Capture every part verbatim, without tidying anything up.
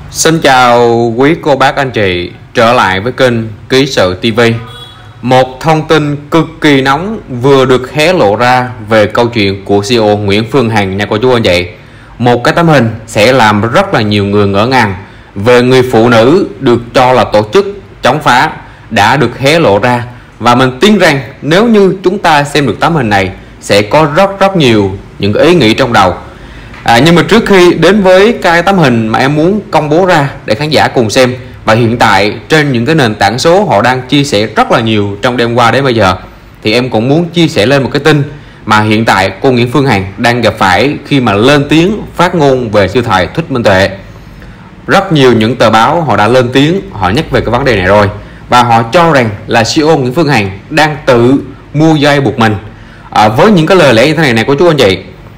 Xin chào quý cô bác anh chị trở lại với kênh Ký Sự ti vi. Một thông tin cực kỳ nóng vừa được hé lộ ra về câu chuyện của xê e ô Nguyễn Phương Hằng nha cô chú anh chị. Một cái tấm hình sẽ làm rất là nhiều người ngỡ ngàng về người phụ nữ được cho là tổ chức chống phá đã được hé lộ ra, và mình tin rằng nếu như chúng ta xem được tấm hình này sẽ có rất rất nhiều những ý nghĩ trong đầu. À, nhưng mà trước khi đến với cái tấm hình mà em muốn công bố ra để khán giả cùng xem, và hiện tại trên những cái nền tảng số họ đang chia sẻ rất là nhiều trong đêm qua đến bây giờ, thì em cũng muốn chia sẻ lên một cái tin mà hiện tại cô Nguyễn Phương Hằng đang gặp phải khi mà lên tiếng phát ngôn về sư thầy Thích Minh Tuệ. Rất nhiều những tờ báo họ đã lên tiếng, họ nhắc về cái vấn đề này rồi, và họ cho rằng là xê e ô Nguyễn Phương Hằng đang tự mua dây buộc mình. À, với những cái lời lẽ như thế này này cô chú anh chị,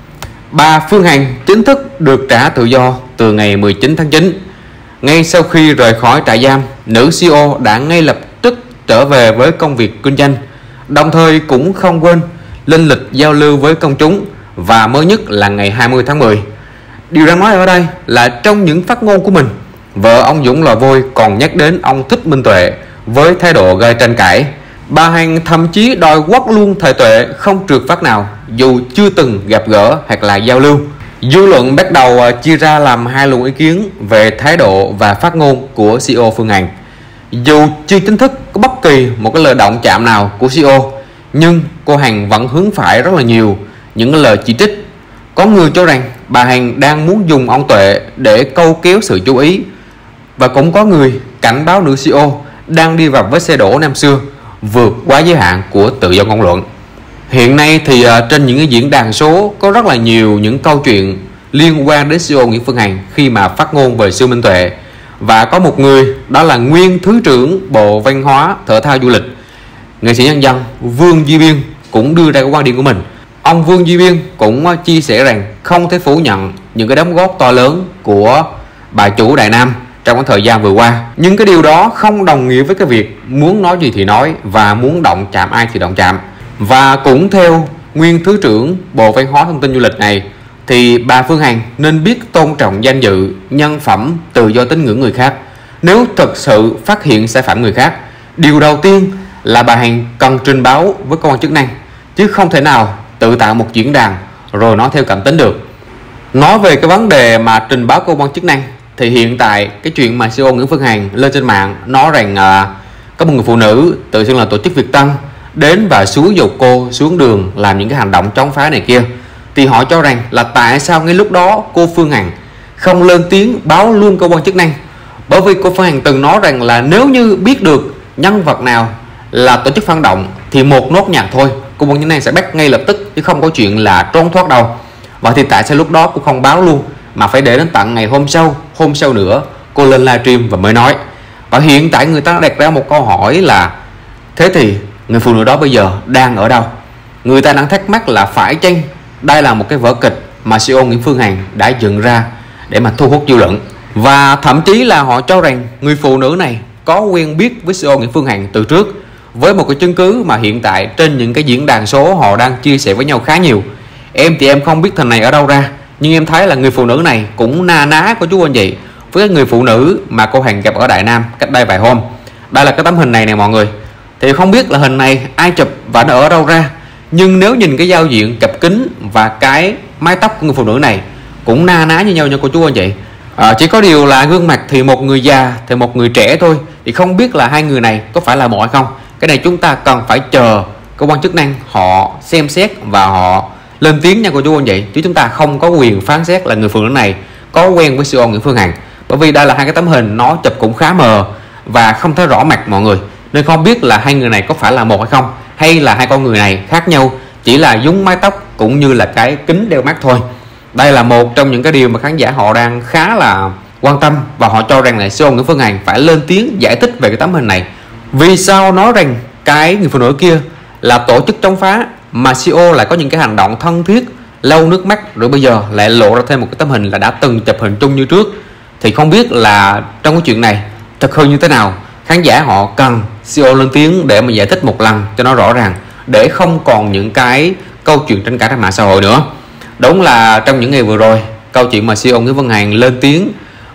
bà Phương Hằng chính thức được trả tự do từ ngày mười chín tháng chín. Ngay sau khi rời khỏi trại giam, nữ xê e ô đã ngay lập tức trở về với công việc kinh doanh, đồng thời cũng không quên lên lịch giao lưu với công chúng, và mới nhất là ngày hai mươi tháng mười. Điều đáng nói ở đây là trong những phát ngôn của mình, vợ ông Dũng Lò Vôi còn nhắc đến ông Thích Minh Tuệ với thái độ gây tranh cãi. Bà Hằng thậm chí đòi quất luôn thầy Tuệ không trượt phát nào dù chưa từng gặp gỡ hoặc là giao lưu. Dư luận bắt đầu chia ra làm hai luồng ý kiến về thái độ và phát ngôn của xê e ô Phương Hằng. Dù chưa chính thức có bất kỳ một cái lời động chạm nào của xê e ô, nhưng cô Hằng vẫn hướng phải rất là nhiều những lời chỉ trích. Có người cho rằng bà Hằng đang muốn dùng ông Tuệ để câu kéo sự chú ý, và cũng có người cảnh báo nữ xê e ô đang đi vào với xe đổ năm xưa, vượt quá giới hạn của tự do ngôn luận. Hiện nay thì uh, trên những cái diễn đàn số có rất là nhiều những câu chuyện liên quan đến xê e ô Nguyễn Phương Hằng khi mà phát ngôn về sư Minh Tuệ. Và có một người, đó là nguyên Thứ trưởng Bộ Văn hóa, Thể thao Du lịch, nghệ sĩ nhân dân Vương Duy Biên cũng đưa ra cái quan điểm của mình. Ông Vương Duy Biên cũng uh, chia sẻ rằng không thể phủ nhận những cái đóng góp to lớn của bà chủ Đại Nam trong cái thời gian vừa qua, nhưng cái điều đó không đồng nghĩa với cái việc muốn nói gì thì nói và muốn động chạm ai thì động chạm. Và cũng theo nguyên Thứ trưởng Bộ Văn hóa, Thông tin Du lịch này, thì bà Phương Hằng nên biết tôn trọng danh dự, nhân phẩm, tự do tín ngưỡng người khác. Nếu thực sự phát hiện sai phạm người khác, điều đầu tiên là bà Hằng cần trình báo với cơ quan chức năng, chứ không thể nào tự tạo một diễn đàn rồi nói theo cảm tính được. Nói về cái vấn đề mà trình báo cơ quan chức năng, thì hiện tại cái chuyện mà xê e ô Nguyễn Phương Hằng lên trên mạng nói rằng à, có một người phụ nữ tự xưng là tổ chức Việt Tân đến và xúi giục cô xuống đường làm những cái hành động chống phá này kia, thì họ cho rằng là tại sao ngay lúc đó cô Phương Hằng không lên tiếng báo luôn cơ quan chức năng. Bởi vì cô Phương Hằng từng nói rằng là nếu như biết được nhân vật nào là tổ chức phản động thì một nốt nhạc thôi, cơ quan chức năng sẽ bắt ngay lập tức, chứ không có chuyện là trốn thoát đâu. Và thì tại sao lúc đó cô không báo luôn mà phải để đến tận ngày hôm sau, hôm sau nữa cô lên livestream và mới nói. Và hiện tại người ta đặt ra một câu hỏi là thế thì người phụ nữ đó bây giờ đang ở đâu? Người ta đang thắc mắc là phải chăng đây là một cái vở kịch mà xê e ô Nguyễn Phương Hằng đã dựng ra để mà thu hút dư luận. Và thậm chí là họ cho rằng người phụ nữ này có quen biết với xê e ô Nguyễn Phương Hằng từ trước, với một cái chứng cứ mà hiện tại trên những cái diễn đàn số họ đang chia sẻ với nhau khá nhiều. Em thì em không biết thằng này ở đâu ra, nhưng em thấy là người phụ nữ này cũng na ná của chú anh chị với người phụ nữ mà cô Hằng gặp ở Đại Nam cách đây vài hôm. Đây là cái tấm hình này nè mọi người. Thì không biết là hình này ai chụp và nó ở đâu ra, nhưng nếu nhìn cái giao diện cặp kính và cái mái tóc của người phụ nữ này cũng na ná như nhau nha cô chú anh chị. À, chỉ có điều là gương mặt thì một người già thì một người trẻ thôi, thì không biết là hai người này có phải là một hay không. Cái này chúng ta cần phải chờ cơ quan chức năng họ xem xét và họ lên tiếng nha cô chú anh chị, chứ chúng ta không có quyền phán xét là người phụ nữ này có quen với xê e ô Nguyễn Phương Hằng. Bởi vì đây là hai cái tấm hình nó chụp cũng khá mờ và không thấy rõ mặt mọi người, nên không biết là hai người này có phải là một hay không, hay là hai con người này khác nhau, chỉ là giống mái tóc cũng như là cái kính đeo mắt thôi. Đây là một trong những cái điều mà khán giả họ đang khá là quan tâm, và họ cho rằng là xê e ô Nguyễn Phương Hằng phải lên tiếng giải thích về cái tấm hình này. Vì sao nói rằng cái người phụ nữ kia là tổ chức chống phá mà xê e ô lại có những cái hành động thân thiết, lau nước mắt, rồi bây giờ lại lộ ra thêm một cái tấm hình là đã từng chụp hình chung như trước? Thì không biết là trong cái chuyện này thật hư như thế nào. Khán giả họ cần xê e ô lên tiếng để mà giải thích một lần cho nó rõ ràng, để không còn những cái câu chuyện tranh cãi trên mạng xã hội nữa. Đúng là trong những ngày vừa rồi, câu chuyện mà xê e ô Nguyễn Phương Hằng lên tiếng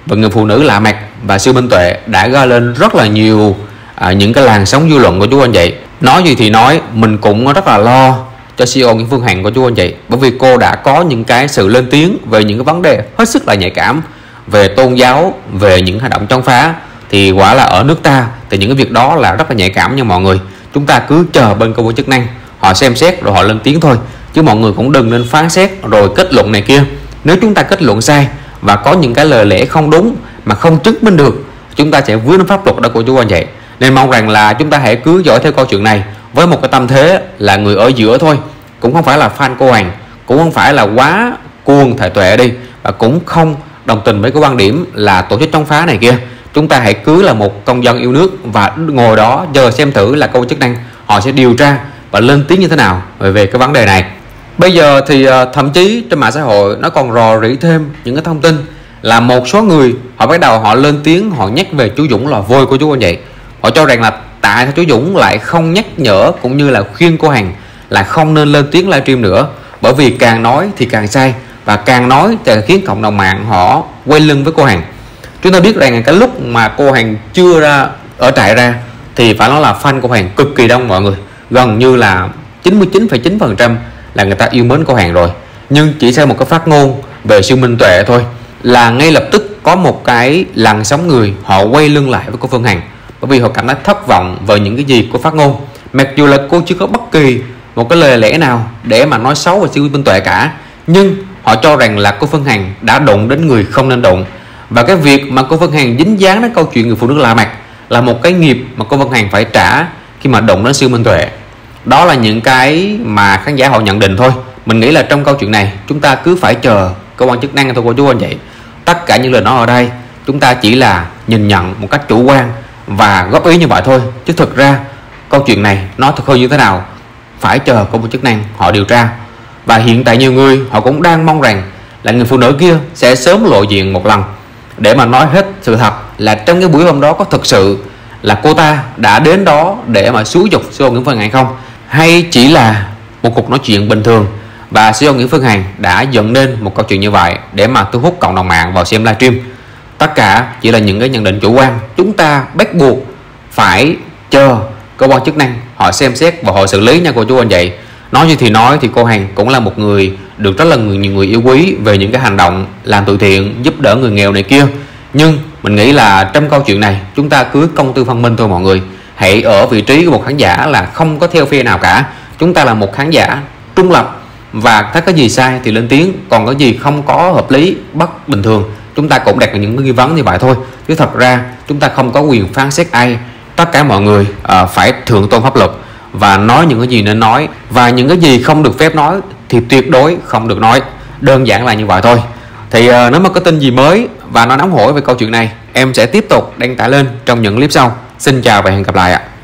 và người phụ nữ lạ mặt và siêu minh tuệ đã gây lên rất là nhiều à, những cái làn sóng dư luận của chú anh chị. Nói gì thì nói, mình cũng rất là lo cho xê e ô Nguyễn Phương Hằng của chú anh chị, bởi vì cô đã có những cái sự lên tiếng về những cái vấn đề hết sức là nhạy cảm về tôn giáo, về những hành động chống phá. Thì quả là ở nước ta thì những cái việc đó là rất là nhạy cảm nha mọi người. Chúng ta cứ chờ bên cơ quan chức năng họ xem xét rồi họ lên tiếng thôi, chứ mọi người cũng đừng nên phán xét rồi kết luận này kia. Nếu chúng ta kết luận sai và có những cái lời lẽ không đúng mà không chứng minh được, chúng ta sẽ vướng đến pháp luật đó của chú anh chị. Nên mong rằng là chúng ta hãy cứ dõi theo câu chuyện này với một cái tâm thế là người ở giữa thôi, cũng không phải là fan cô Hằng, cũng không phải là quá cuồng thể tuệ đi, và cũng không đồng tình với cái quan điểm là tổ chức chống phá này kia. Chúng ta hãy cứ là một công dân yêu nước và ngồi đó chờ xem thử là cơ quan chức năng họ sẽ điều tra và lên tiếng như thế nào về, về cái vấn đề này. Bây giờ thì thậm chí trên mạng xã hội nó còn rò rỉ thêm những cái thông tin là một số người họ bắt đầu họ lên tiếng, họ nhắc về chú Dũng là vôi của chú anh chị. Họ cho rằng là tại sao chú Dũng lại không nhắc nhở cũng như là khuyên cô Hằng là không nên lên tiếng livestream nữa, bởi vì càng nói thì càng sai, và càng nói thì khiến cộng đồng mạng họ quay lưng với cô Hằng. Chúng ta biết rằng cái lúc mà cô Hằng chưa ra ở trại ra thì phải nói là fan cô Hằng cực kỳ đông mọi người, gần như là chín mươi chín phẩy chín phần trăm là người ta yêu mến cô Hằng rồi. Nhưng chỉ sau một cái phát ngôn về siêu minh tuệ thôi là ngay lập tức có một cái làn sóng người họ quay lưng lại với cô Phương Hằng, bởi vì họ cảm thấy thất vọng về những cái gì cô phát ngôn, mặc dù là cô chưa có bất kỳ một cái lời lẽ nào để mà nói xấu về siêu minh tuệ cả, nhưng họ cho rằng là cô Phương Hằng đã đụng đến người không nên đụng. Và cái việc mà cô Phương Hằng dính dáng đến câu chuyện người phụ nữ lạ mặt là một cái nghiệp mà cô Phương Hằng phải trả khi mà đụng đến siêu minh tuệ. Đó là những cái mà khán giả họ nhận định thôi. Mình nghĩ là trong câu chuyện này chúng ta cứ phải chờ cơ quan chức năng thôi cô chú anh chị. Tất cả những lời nói ở đây chúng ta chỉ là nhìn nhận một cách chủ quan và góp ý như vậy thôi, chứ thực ra câu chuyện này nó thực hư như thế nào phải chờ cơ quan chức năng họ điều tra. Và hiện tại nhiều người họ cũng đang mong rằng là người phụ nữ kia sẽ sớm lộ diện một lần để mà nói hết sự thật là trong cái buổi hôm đó có thực sự là cô ta đã đến đó để mà xúi giục xê e ô Nguyễn Phương Hằng không, hay chỉ là một cuộc nói chuyện bình thường và xê e ô Nguyễn Phương Hằng đã dựng nên một câu chuyện như vậy để mà thu hút cộng đồng mạng vào xem livestream. Tất cả chỉ là những cái nhận định chủ quan, chúng ta bắt buộc phải chờ cơ quan chức năng họ xem xét và họ xử lý nha cô chú anh chị. Nói như thì nói thì cô Hằng cũng là một người được rất là người, nhiều người yêu quý về những cái hành động làm từ thiện, giúp đỡ người nghèo này kia. Nhưng mình nghĩ là trong câu chuyện này chúng ta cứ công tư phân minh thôi mọi người. Hãy ở vị trí của một khán giả là không có theo phe nào cả. Chúng ta là một khán giả trung lập và thấy cái gì sai thì lên tiếng, còn cái gì không có hợp lý, bất bình thường chúng ta cũng đặt những nghi vấn như vậy thôi. Chứ thật ra chúng ta không có quyền phán xét ai. Tất cả mọi người uh, phải thượng tôn pháp luật và nói những cái gì nên nói, và những cái gì không được phép nói thì tuyệt đối không được nói. Đơn giản là như vậy thôi. Thì uh, nếu mà có tin gì mới và nó nóng hổi về câu chuyện này, em sẽ tiếp tục đăng tải lên trong những clip sau. Xin chào và hẹn gặp lại ạ.